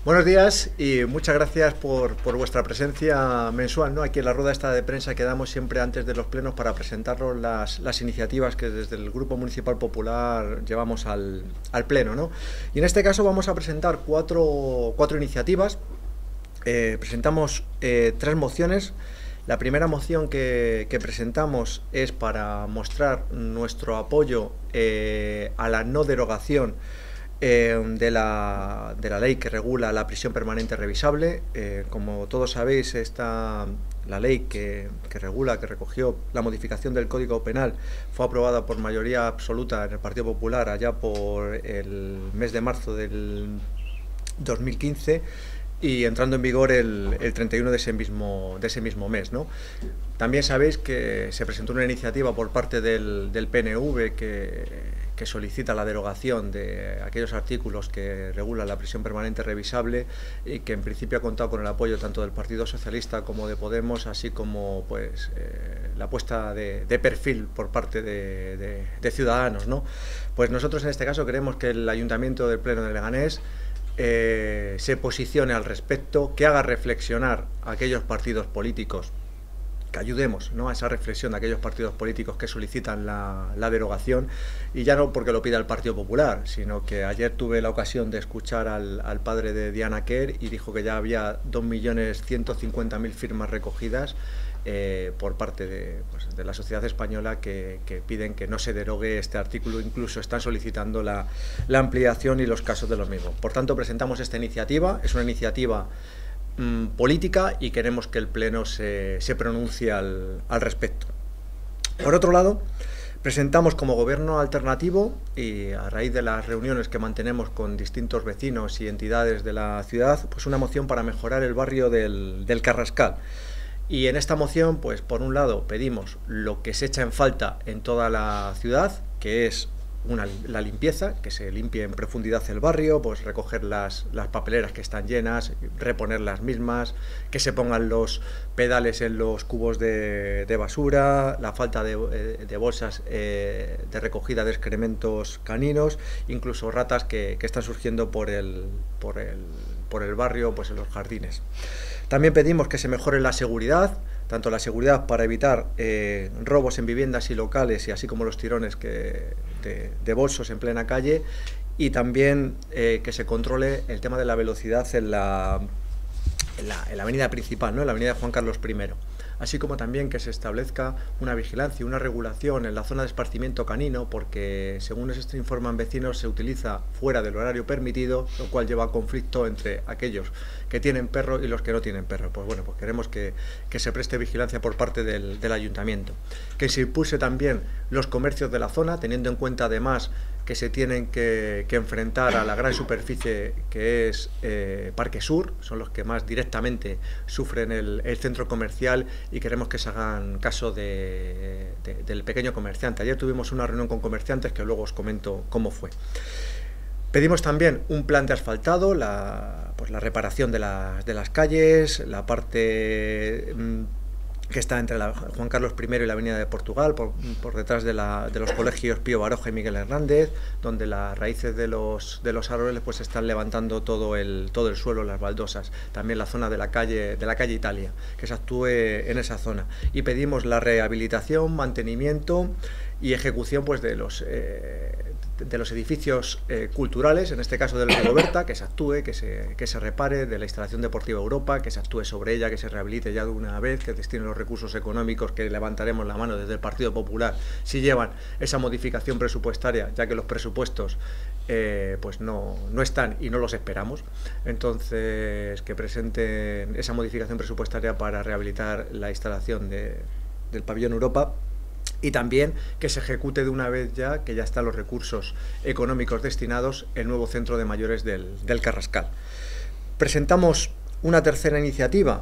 Buenos días y muchas gracias por vuestra presencia mensual, ¿no? Aquí en la rueda esta de prensa que damos siempre antes de los plenos para presentaros las iniciativas que desde el Grupo Municipal Popular llevamos al pleno, ¿no? Y en este caso vamos a presentar cuatro iniciativas. Presentamos tres mociones. La primera moción que presentamos es para mostrar nuestro apoyo a la no derogación de la ley que regula la prisión permanente revisable. Como todos sabéis, la ley que recogió la modificación del Código Penal fue aprobada por mayoría absoluta en el Partido Popular allá por el mes de marzo del 2015 y entrando en vigor el 31 de ese mismo mes, ¿no? También sabéis que se presentó una iniciativa por parte del PNV que solicita la derogación de aquellos artículos que regulan la prisión permanente revisable y que en principio ha contado con el apoyo tanto del Partido Socialista como de Podemos, así como pues la puesta de perfil por parte de Ciudadanos, ¿no? Pues nosotros en este caso queremos que el Ayuntamiento del Pleno de Leganés se posicione al respecto, que haga reflexionar a aquellos partidos políticos, que ayudemos, ¿no?, a esa reflexión de aquellos partidos políticos que solicitan la derogación, y ya no porque lo pida el Partido Popular, sino que ayer tuve la ocasión de escuchar al padre de Diana Quer y dijo que ya había 2.150.000 firmas recogidas por parte de la sociedad española que piden que no se derogue este artículo, incluso están solicitando la ampliación y los casos de los mismos. Por tanto, presentamos esta iniciativa, es una iniciativa política y queremos que el Pleno se pronuncie al respecto. Por otro lado, presentamos como Gobierno alternativo, y a raíz de las reuniones que mantenemos con distintos vecinos y entidades de la ciudad, pues una moción para mejorar el barrio del Carrascal. Y en esta moción, pues por un lado pedimos lo que se echa en falta en toda la ciudad, que es la limpieza, que se limpie en profundidad el barrio, pues recoger las papeleras que están llenas, reponer las mismas, que se pongan los pedales en los cubos de basura, la falta de bolsas de recogida de excrementos caninos, incluso ratas que están surgiendo por el barrio, pues en los jardines. También pedimos que se mejore la seguridad, tanto la seguridad para evitar robos en viviendas y locales, y así como los tirones de bolsos en plena calle, y también que se controle el tema de la velocidad en la avenida principal, ¿no?, en la avenida Juan Carlos I. Así como también que se establezca una vigilancia y una regulación en la zona de esparcimiento canino, porque según nos informan vecinos se utiliza fuera del horario permitido, lo cual lleva a conflicto entre aquellos que tienen perro y los que no tienen perro. Pues bueno, pues queremos que se preste vigilancia por parte del ayuntamiento. Que se impulse también los comercios de la zona, teniendo en cuenta además que se tienen que enfrentar a la gran superficie que es Parque Sur, son los que más directamente sufren el centro comercial, y queremos que se hagan caso del pequeño comerciante. Ayer tuvimos una reunión con comerciantes que luego os comento cómo fue. Pedimos también un plan de asfaltado, la reparación de las calles, la parte que está entre la Juan Carlos I y la Avenida de Portugal, por detrás de los colegios Pío Baroja y Miguel Hernández, donde las raíces de los árboles pues están levantando todo el suelo, las baldosas. También la zona de la calle Italia, que se actúe en esa zona. Y pedimos la rehabilitación, mantenimiento y ejecución pues de los edificios culturales, en este caso del Rigoberta, que se actúe, que se repare, de la instalación deportiva Europa, que se actúe sobre ella, que se rehabilite ya de una vez, que destine los recursos económicos, que levantaremos la mano desde el Partido Popular si llevan esa modificación presupuestaria, ya que los presupuestos pues no están y no los esperamos. Entonces, que presenten esa modificación presupuestaria para rehabilitar la instalación del pabellón Europa. Y también que se ejecute de una vez ya, que ya están los recursos económicos destinados, el nuevo centro de mayores del Carrascal. Presentamos una tercera iniciativa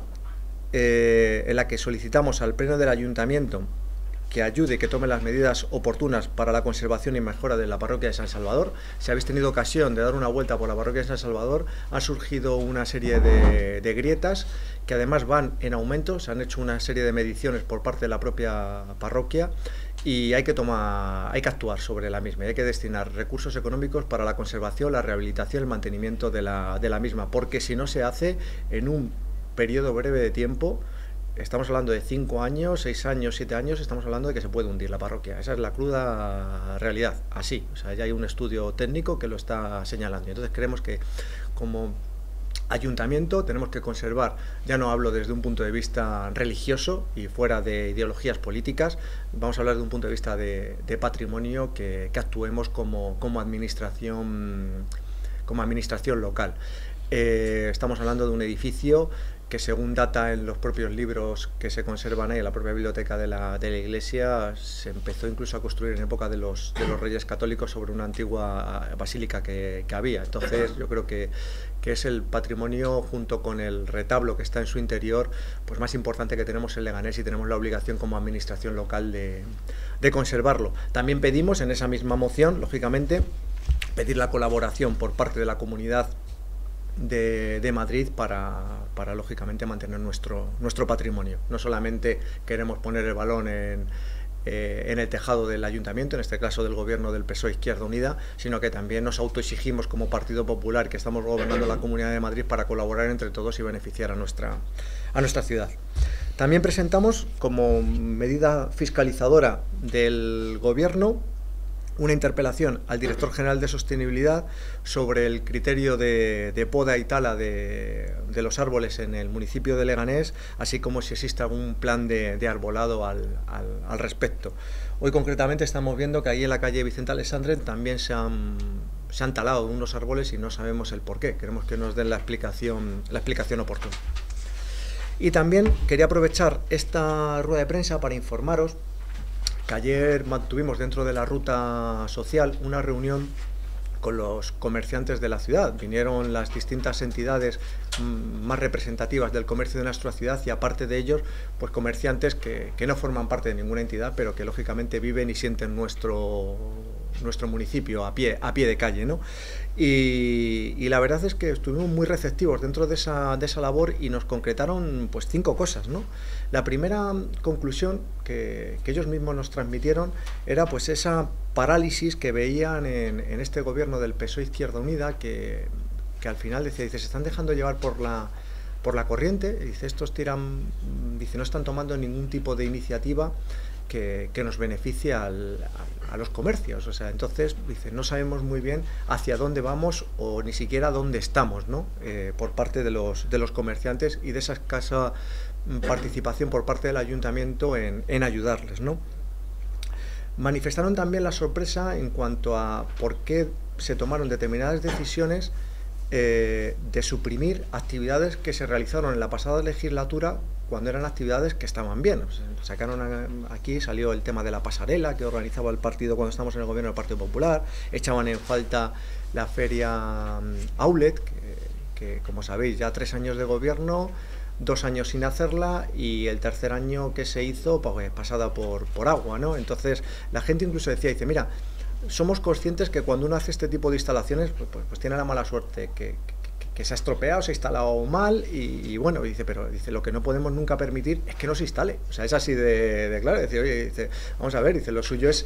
en la que solicitamos al Pleno del Ayuntamiento que ayude y que tome las medidas oportunas para la conservación y mejora de la parroquia de San Salvador. Si habéis tenido ocasión de dar una vuelta por la parroquia de San Salvador, ha surgido una serie de grietas que además van en aumento. Se han hecho una serie de mediciones por parte de la propia parroquia y hay que actuar sobre la misma, y hay que destinar recursos económicos para la conservación, la rehabilitación y el mantenimiento de la misma, porque si no se hace en un periodo breve de tiempo, estamos hablando de 5 años, 6 años, 7 años, estamos hablando de que se puede hundir la parroquia. Esa es la cruda realidad, así. O sea, ya hay un estudio técnico que lo está señalando. Entonces creemos que como ayuntamiento tenemos que conservar, ya no hablo desde un punto de vista religioso y fuera de ideologías políticas, vamos a hablar de un punto de vista de patrimonio, que actuemos como administración local. Estamos hablando de un edificio que, según data en los propios libros que se conservan ahí en la propia biblioteca de la iglesia, se empezó incluso a construir en época de los Reyes Católicos sobre una antigua basílica que había. Entonces yo creo que es el patrimonio, junto con el retablo que está en su interior, pues más importante que tenemos en Leganés, y tenemos la obligación como administración local de conservarlo. También pedimos en esa misma moción, lógicamente, pedir la colaboración por parte de la Comunidad de Madrid para lógicamente mantener nuestro patrimonio. No solamente queremos poner el balón en el tejado del ayuntamiento, en este caso del gobierno del PSOE Izquierda Unida, sino que también nos autoexigimos como Partido Popular, que estamos gobernando la Comunidad de Madrid, para colaborar entre todos y beneficiar a nuestra ciudad. También presentamos, como medida fiscalizadora del gobierno, una interpelación al director general de Sostenibilidad sobre el criterio de poda y tala de los árboles en el municipio de Leganés, así como si existe algún plan de arbolado al respecto. Hoy concretamente estamos viendo que ahí en la calle Vicente Alexandre también se han talado unos árboles y no sabemos el por qué. Queremos que nos den la explicación oportuna. Y también quería aprovechar esta rueda de prensa para informaros que ayer mantuvimos, dentro de la ruta social, una reunión con los comerciantes de la ciudad. Vinieron las distintas entidades más representativas del comercio de nuestra ciudad, y aparte de ellos, pues comerciantes que no forman parte de ninguna entidad, pero que lógicamente viven y sienten nuestro municipio a pie de calle, ¿no? Y la verdad es que estuvimos muy receptivos dentro de esa labor, y nos concretaron pues 5 cosas, ¿no? La primera conclusión que ellos mismos nos transmitieron era pues esa parálisis que veían en este gobierno del PSOE Izquierda Unida, que al final dice, se están dejando llevar por la corriente. Dice, estos no están tomando ningún tipo de iniciativa que nos beneficie a los comercios. O sea, entonces dice, no sabemos muy bien hacia dónde vamos, o ni siquiera dónde estamos, ¿no? Por parte de los comerciantes, y de esa escasa participación por parte del ayuntamiento en ayudarles, ¿no? Manifestaron también la sorpresa en cuanto a por qué se tomaron determinadas decisiones de suprimir actividades que se realizaron en la pasada legislatura, cuando eran actividades que estaban bien. O sea, aquí salió el tema de la pasarela que organizaba el partido cuando estábamos en el gobierno del Partido Popular, echaban en falta la feria Outlet, que como sabéis, ya 3 años de gobierno, 2 años sin hacerla, y el tercer año que se hizo, pues pasada por agua, ¿no? Entonces la gente incluso dice, mira, somos conscientes que cuando uno hace este tipo de instalaciones, pues tiene la mala suerte que se ha estropeado, se ha instalado mal, y bueno, dice, pero dice, lo que no podemos nunca permitir es que no se instale. O sea, es así de claro. Dice, oye, dice, vamos a ver, dice, lo suyo es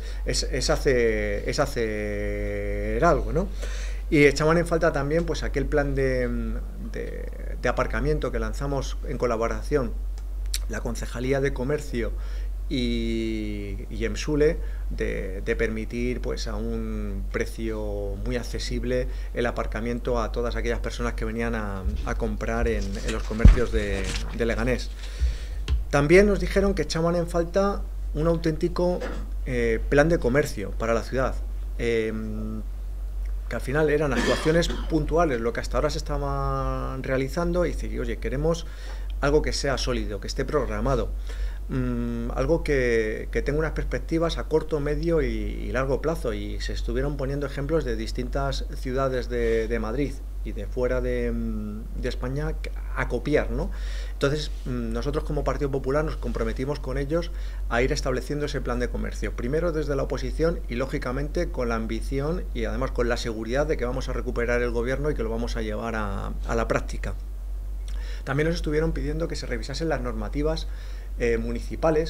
hacer algo, ¿no? Y echaban en falta también pues aquel plan de aparcamiento que lanzamos en colaboración la Concejalía de Comercio y EMSULE, de permitir pues a un precio muy accesible el aparcamiento a todas aquellas personas que venían a comprar en los comercios de Leganés. También nos dijeron que echaban en falta un auténtico plan de comercio para la ciudad, que al final eran actuaciones puntuales, lo que hasta ahora se estaban realizando, y dice, oye, queremos algo que sea sólido, que esté programado, algo que tenga unas perspectivas a corto, medio y largo plazo. Y se estuvieron poniendo ejemplos de distintas ciudades de Madrid y de fuera de España a copiar, ¿no? Entonces nosotros como Partido Popular nos comprometimos con ellos a ir estableciendo ese plan de comercio, primero desde la oposición, y lógicamente con la ambición y además con la seguridad de que vamos a recuperar el gobierno y que lo vamos a llevar a la práctica. También nos estuvieron pidiendo que se revisasen las normativas municipales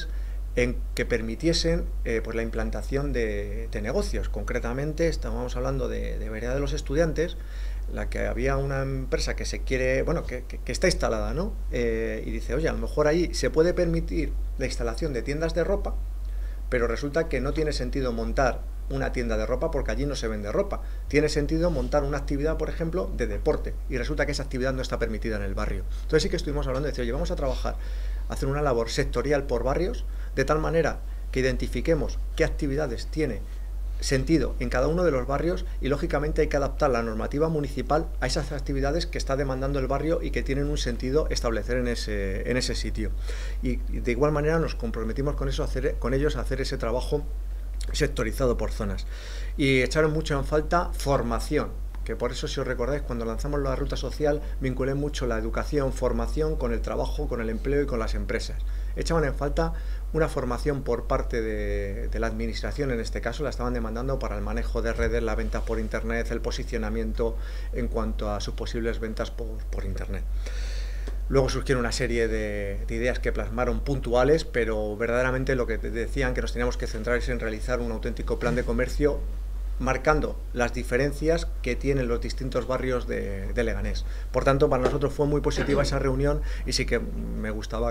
en que permitiesen pues la implantación de negocios. Concretamente estábamos hablando de Vereda de los Estudiantes, la que había una empresa que se quiere, bueno, que está instalada, ¿no? Y dice, oye, a lo mejor ahí se puede permitir la instalación de tiendas de ropa, pero resulta que no tiene sentido montar una tienda de ropa porque allí no se vende ropa. Tiene sentido montar una actividad, por ejemplo, de deporte, y resulta que esa actividad no está permitida en el barrio. Entonces sí que estuvimos hablando de decir, oye, vamos a trabajar, hacer una labor sectorial por barrios, de tal manera que identifiquemos qué actividades tiene sentido en cada uno de los barrios, y lógicamente hay que adaptar la normativa municipal a esas actividades que está demandando el barrio y que tienen un sentido establecer en ese sitio. Y de igual manera nos comprometimos con ellos a hacer ese trabajo sectorizado por zonas, y echaron mucho en falta formación, que por eso, si os recordáis, cuando lanzamos la ruta social vinculé mucho la educación, formación con el trabajo, con el empleo y con las empresas. Echaban en falta una formación por parte de la administración, en este caso la estaban demandando para el manejo de redes, la venta por internet, el posicionamiento en cuanto a sus posibles ventas por internet. Luego surgieron una serie de ideas que plasmaron puntuales, pero verdaderamente lo que decían que nos teníamos que centrar es en realizar un auténtico plan de comercio, marcando las diferencias que tienen los distintos barrios de Leganés. Por tanto, para nosotros fue muy positiva esa reunión, y sí que me gustaba,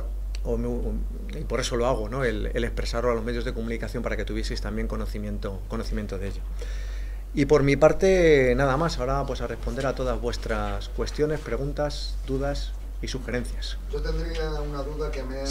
y por eso lo hago, ¿no? el expresarlo a los medios de comunicación para que tuvieseis también conocimiento de ello. Y por mi parte, nada más. Ahora pues a responder a todas vuestras cuestiones, preguntas, dudas y sugerencias. Yo tendría una duda que me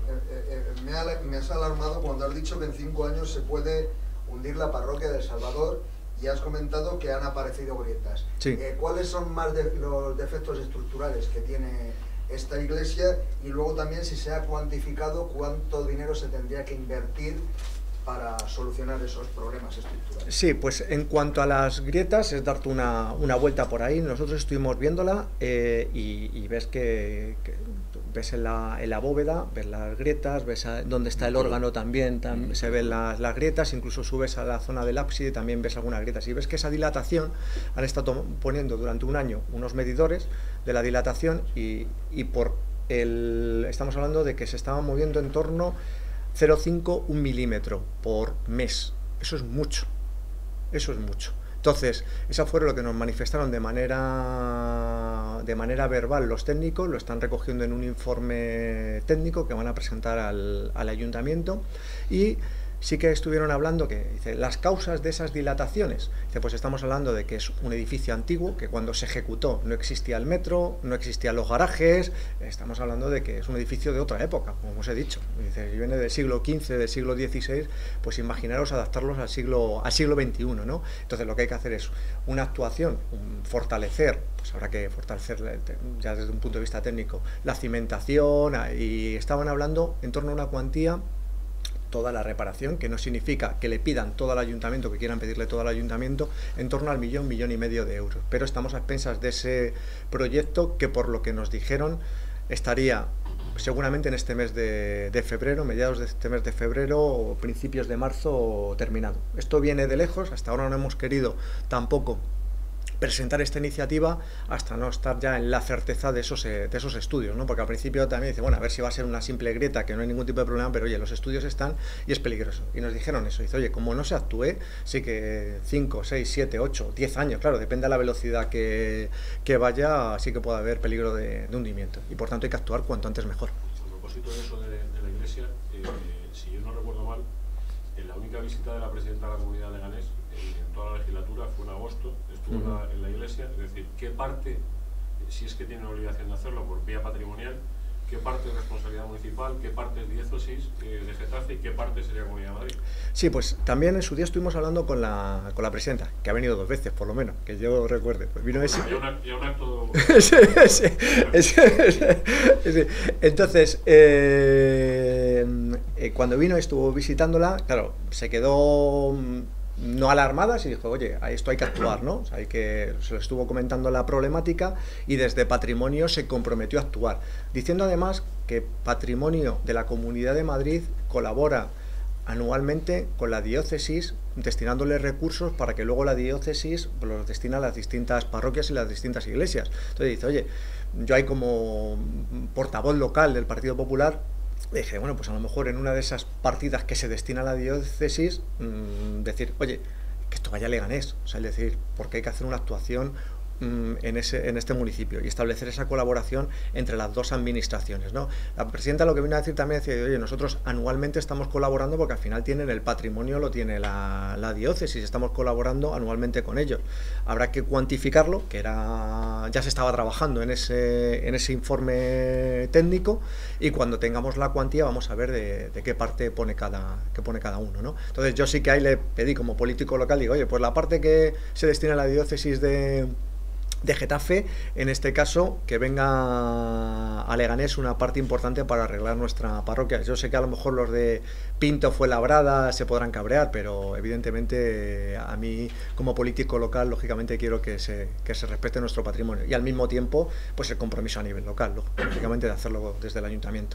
has alarmado cuando has dicho que en 5 años se puede hundir la parroquia de Salvador, y has comentado que han aparecido grietas. Sí. ¿Cuáles son más los defectos estructurales que tiene esta iglesia? Y luego también, si se ha cuantificado cuánto dinero se tendría que invertir para solucionar esos problemas estructurales. Sí, pues en cuanto a las grietas, es darte una vuelta por ahí. Nosotros estuvimos viéndola y ves que ves en la bóveda, ves las grietas, ves dónde está el órgano también se ven las grietas, incluso subes a la zona del ábside y también ves algunas grietas. Y ves que esa dilatación, han estado poniendo durante un año unos medidores de la dilatación, y estamos hablando de que se estaban moviendo en torno 0,5, 1 milímetro por mes. Eso es mucho. Entonces, eso fue lo que nos manifestaron de manera verbal los técnicos. Lo están recogiendo en un informe técnico que van a presentar al ayuntamiento, y sí que estuvieron hablando que, dice, las causas de esas dilataciones, dice, pues estamos hablando de que es un edificio antiguo, que cuando se ejecutó no existía el metro, no existían los garajes, estamos hablando de que es un edificio de otra época, como os he dicho. Dice, si viene del siglo XV, del siglo XVI, pues imaginaros adaptarlos al siglo XXI, ¿no? Entonces lo que hay que hacer es una actuación, fortalecer, pues habrá que fortalecer ya desde un punto de vista técnico, la cimentación, y estaban hablando en torno a una cuantía, toda la reparación, que no significa que le pidan todo al ayuntamiento, que quieran pedirle todo al ayuntamiento, en torno al millón y medio de euros. Pero estamos a expensas de ese proyecto, que por lo que nos dijeron estaría seguramente en este mes de febrero, mediados de este mes de febrero o principios de marzo terminado. Esto viene de lejos, hasta ahora no hemos querido tampoco presentar esta iniciativa hasta no estar ya en la certeza de esos estudios, ¿no? Porque al principio también dice, bueno, a ver si va a ser una simple grieta, que no hay ningún tipo de problema, pero oye, los estudios están y es peligroso. Y nos dijeron eso, dice, oye, como no se actúe, sí que 5, 6, 7, 8, 10 años, claro, depende de la velocidad que vaya, sí que puede haber peligro de hundimiento, y por tanto hay que actuar cuanto antes mejor. A propósito de eso de la iglesia, si yo no recuerdo mal, en la única visita de la presidenta de la Comunidad de Leganés en toda la legislatura fue en agosto, estuvo en la iglesia, es decir, ¿qué parte, si es que tiene la obligación de hacerlo por vía patrimonial, qué parte es responsabilidad municipal, qué parte es diócesis de Getafe y qué parte sería Comunidad de Madrid? Sí, pues también en su día estuvimos hablando con la presidenta, que ha venido 2 veces, por lo menos, que yo recuerde. Pues vino ese... Ya un acto... sí. Entonces, cuando vino y estuvo visitándola, claro, se quedó no alarmadas y dijo, oye, a esto hay que actuar, ¿no? O sea, se lo estuvo comentando la problemática, y desde Patrimonio se comprometió a actuar, diciendo además que Patrimonio de la Comunidad de Madrid colabora anualmente con la diócesis, destinándole recursos para que luego la diócesis los destina a las distintas parroquias y las distintas iglesias. Entonces dice, oye, yo ahí como portavoz local del Partido Popular dije, bueno, pues a lo mejor en una de esas partidas que se destina a la diócesis, decir, oye, que esto vaya a Leganés, o sea, es decir, porque hay que hacer una actuación en este municipio y establecer esa colaboración entre las dos administraciones, ¿no? La presidenta lo que vino a decir también decía, oye, nosotros anualmente estamos colaborando porque al final tienen el patrimonio, lo tiene la diócesis, estamos colaborando anualmente con ellos. Habrá que cuantificarlo, que ya se estaba trabajando en ese informe técnico, y cuando tengamos la cuantía vamos a ver de qué parte pone cada uno, ¿no? Entonces yo sí que ahí le pedí como político local, digo, oye, pues la parte que se destina a la diócesis de Getafe, en este caso, que venga a Leganés una parte importante para arreglar nuestra parroquia. Yo sé que a lo mejor los de Pinto Fuenlabrada se podrán cabrear, pero evidentemente a mí como político local, lógicamente quiero que se respete nuestro patrimonio y al mismo tiempo pues el compromiso a nivel local, lógicamente de hacerlo desde el ayuntamiento.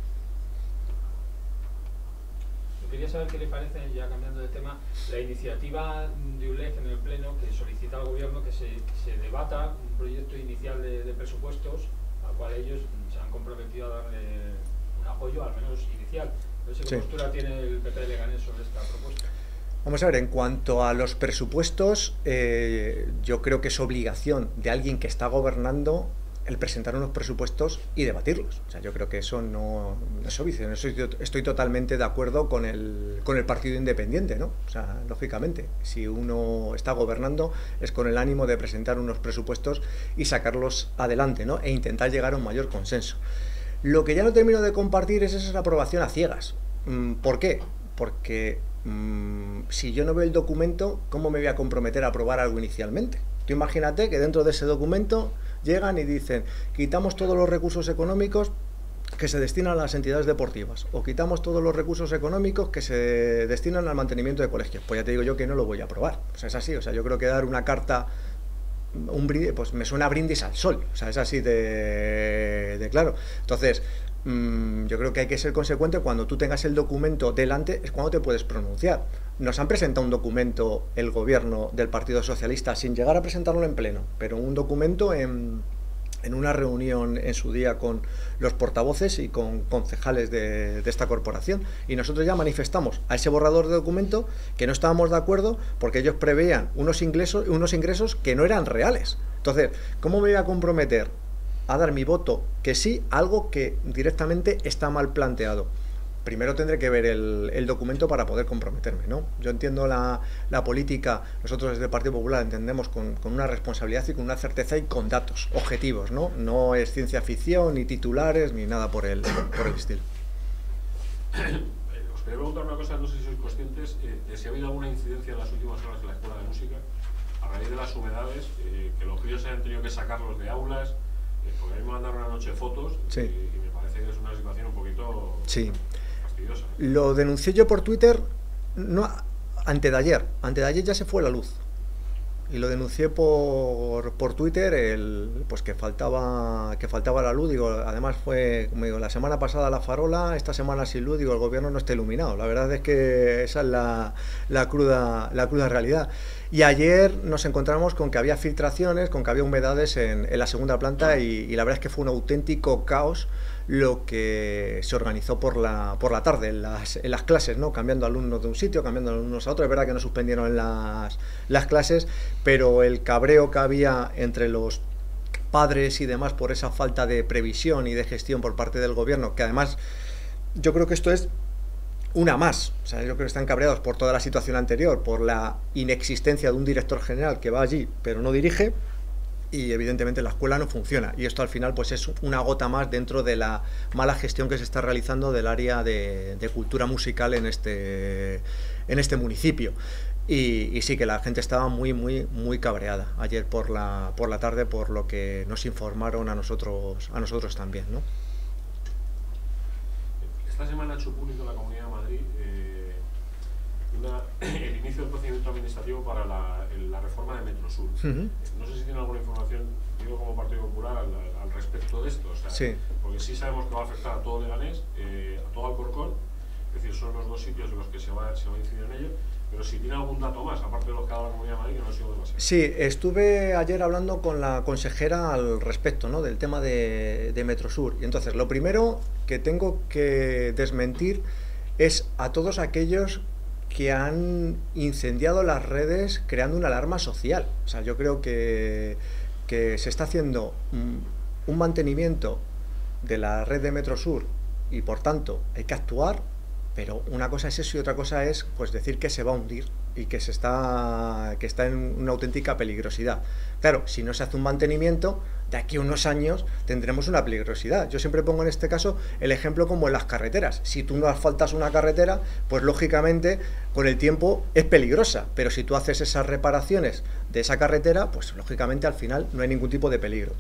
Quería saber qué le parece, ya cambiando de tema, la iniciativa de ULEG en el Pleno que solicita al Gobierno que se debata un proyecto inicial de presupuestos al cual ellos se han comprometido a darle un apoyo, al menos inicial. No sé qué postura tiene el PP de Leganés sobre esta propuesta. Vamos a ver, en cuanto a los presupuestos, yo creo que es obligación de alguien que está gobernando el presentar unos presupuestos y debatirlos. O sea, yo creo que eso no es obvio. Estoy totalmente de acuerdo con el partido independiente, ¿no? O sea, lógicamente, si uno está gobernando es con el ánimo de presentar unos presupuestos y sacarlos adelante, ¿no? E intentar llegar a un mayor consenso. Lo que ya no termino de compartir es esa aprobación a ciegas. ¿Por qué? Porque si yo no veo el documento, ¿cómo me voy a comprometer a aprobar algo inicialmente? Tú imagínate que dentro de ese documento llegan y dicen, quitamos todos los recursos económicos que se destinan a las entidades deportivas, o quitamos todos los recursos económicos que se destinan al mantenimiento de colegios. Pues ya te digo yo que no lo voy a aprobar. O sea, es así. O sea, yo creo que dar una carta, pues me suena a brindis al sol. O sea, es así de claro. Entonces, yo creo que hay que ser consecuente. Cuando tú tengas el documento delante es cuando te puedes pronunciar. Nos han presentado un documento el gobierno del Partido Socialista sin llegar a presentarlo en pleno, pero un documento en una reunión en su día con los portavoces y con concejales de esta corporación, y nosotros ya manifestamos a ese borrador de documento que no estábamos de acuerdo porque ellos preveían unos ingresos que no eran reales. Entonces, ¿cómo me voy a comprometer a dar mi voto que sí a algo que directamente está mal planteado? Primero tendré que ver el documento para poder comprometerme, ¿no? Yo entiendo la política, nosotros desde el Partido Popular entendemos con una responsabilidad y con una certeza y con datos objetivos, ¿no? No es ciencia ficción, ni titulares, ni nada por el estilo. Os quería preguntar una cosa, no sé si sois conscientes de si ha habido alguna incidencia en las últimas horas en la Escuela de Música a raíz de las humedades, que los críos se han tenido que sacarlos de aulas, porque a mí me mandaron anoche fotos, sí. Y me parece que es una situación un poquito... Sí. Fastidiosa. Lo denuncié yo por Twitter antes de ayer ya se fue la luz. Y lo denuncié por Twitter, pues que faltaba la luz. Digo, además fue, como digo, la semana pasada la farola, esta semana sin luz. Digo, el gobierno no está iluminado. La verdad es que esa es la cruda realidad. Y ayer nos encontramos con que había filtraciones, con que había humedades en la segunda planta, y la verdad es que fue un auténtico caos lo que se organizó por la tarde en las clases, ¿no? Cambiando alumnos de un sitio, cambiando alumnos a otro. Es verdad que no suspendieron las clases, pero el cabreo que había entre los padres y demás por esa falta de previsión y de gestión por parte del gobierno, que además yo creo que esto es una más. O sea, yo creo que están cabreados por toda la situación anterior, por la inexistencia de un director general que va allí pero no dirige, y evidentemente la escuela no funciona, y esto al final pues es una gota más dentro de la mala gestión que se está realizando del área de cultura musical en este municipio. Y sí que la gente estaba muy cabreada ayer por la tarde, por lo que nos informaron a nosotros también, ¿no? Esta semana ha hecho público la Comunidad de Madrid el inicio del procedimiento administrativo para la reforma de Metrosur. No sé si tiene alguna información, digo como Partido Popular, al respecto de esto. O sea, sí. Porque sí sabemos que va a afectar a todo Leganés, a todo Alcorcón, es decir, son los dos sitios en los que se va a incidir en ello, Pero si tiene algún dato más, aparte de los que ha dado la Comunidad de Madrid, que no ha sido demasiado. Sí, estuve ayer hablando con la consejera al respecto, ¿no?, del tema de Metrosur. Y entonces, lo primero que tengo que desmentir es a todos aquellos que han incendiado las redes creando una alarma social. O sea, yo creo que se está haciendo un mantenimiento de la red de Metrosur y por tanto hay que actuar, pero una cosa es eso y otra cosa es pues decir que se va a hundir y que está en una auténtica peligrosidad. Claro, si no se hace un mantenimiento, de aquí a unos años tendremos una peligrosidad. Yo siempre pongo en este caso el ejemplo como en las carreteras. Si tú no asfaltas una carretera, pues lógicamente con el tiempo es peligrosa, pero si tú haces esas reparaciones de esa carretera, pues lógicamente al final no hay ningún tipo de peligro.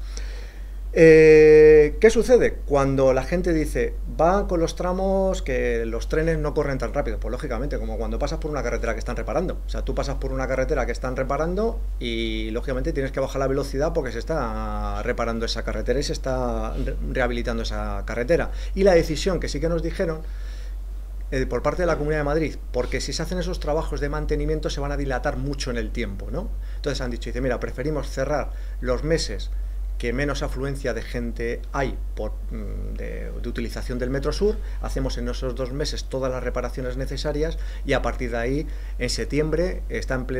¿Qué sucede? Cuando la gente dice, va con los tramos que los trenes no corren tan rápido, pues lógicamente, como cuando pasas por una carretera que están reparando. O sea, tú pasas por una carretera que están reparando y lógicamente tienes que bajar la velocidad porque se está reparando esa carretera y se está rehabilitando esa carretera. Y la decisión que sí que nos dijeron por parte de la Comunidad de Madrid, porque si se hacen esos trabajos de mantenimiento se van a dilatar mucho en el tiempo, ¿no? Entonces han dicho, dice, mira, preferimos cerrar los meses que menos afluencia de gente hay de utilización del Metrosur, hacemos en esos 2 meses todas las reparaciones necesarias y a partir de ahí, en septiembre, está en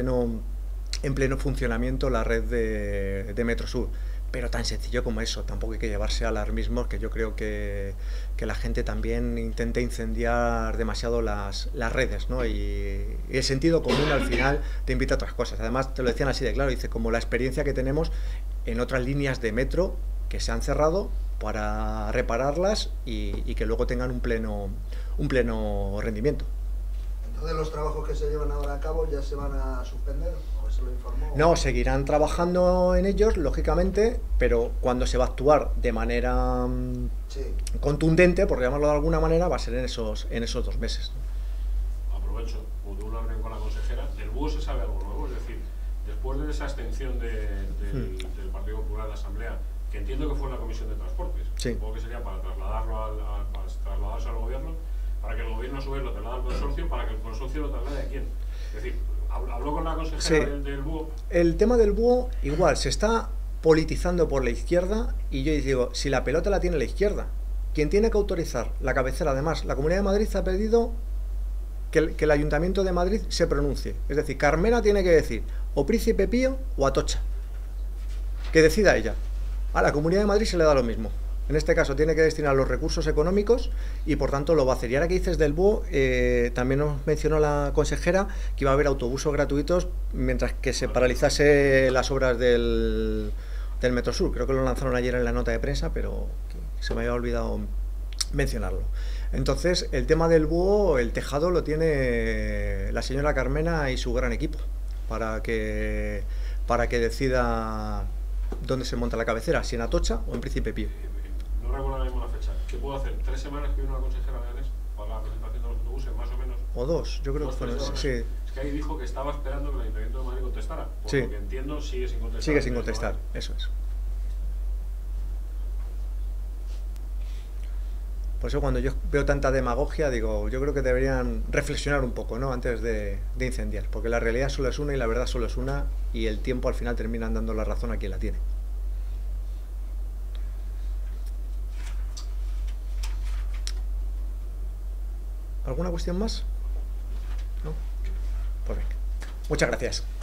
pleno funcionamiento la red de Metrosur. Pero tan sencillo como eso, tampoco hay que llevarse a alarmismos, que yo creo que la gente también intenta incendiar demasiado las redes, ¿no? Y el sentido común al final te invita a otras cosas. Además, te lo decían así de claro, dice, como la experiencia que tenemos en otras líneas de metro que se han cerrado para repararlas y que luego tengan un pleno rendimiento. Entonces, ¿los trabajos que se llevan ahora a cabo ya se van a suspender? ¿O se lo informó? No, seguirán trabajando en ellos, lógicamente, pero cuando se va a actuar de manera contundente, por llamarlo de alguna manera, va a ser en esos 2 meses. Aprovecho, de una reunión con la consejera, del BUO se sabe algo nuevo, es decir, después de esa abstención del Partido Popular en la Asamblea, que entiendo que fue en la Comisión de Transportes, supongo que sería para trasladarse al Gobierno, para que el Gobierno a su vez lo traslade al consorcio, para que el consorcio lo traslade a quién. Es decir, habló con la consejera del BUO. El tema del BUO, igual, se está politizando por la izquierda y yo digo, si la pelota la tiene la izquierda, quien tiene que autorizar la cabecera, además, la Comunidad de Madrid ha pedido que el Ayuntamiento de Madrid se pronuncie. Es decir, Carmena tiene que decir o Príncipe Pío o Atocha. Que decida ella. A la Comunidad de Madrid se le da lo mismo. En este caso tiene que destinar los recursos económicos y por tanto lo va a hacer. Y ahora que dices del BUO, también nos mencionó la consejera que iba a haber autobuses gratuitos mientras que se paralizase las obras del Metrosur. Creo que lo lanzaron ayer en la nota de prensa, pero se me había olvidado mencionarlo. Entonces, el tema del BUO, el tejado lo tiene la señora Carmena y su gran equipo para que decida dónde se monta la cabecera, si en Atocha o en Príncipe Pío. No recuerdo ahora mismo la fecha. ¿Qué puedo hacer? 3 semanas que vino la consejera de Ganés para la presentación de los autobuses, más o menos. O 2, yo creo que fueron. Sí. Es que ahí dijo que estaba esperando que el Ayuntamiento de Madrid contestara. Por lo que entiendo, sigue sin contestar. Sigue sin contestar, eso es. Por eso cuando yo veo tanta demagogia, digo, yo creo que deberían reflexionar un poco, ¿no?, antes de incendiar, porque la realidad solo es una y la verdad solo es una, y el tiempo al final termina dando la razón a quien la tiene. ¿Alguna cuestión más? ¿No? Pues venga. Muchas gracias.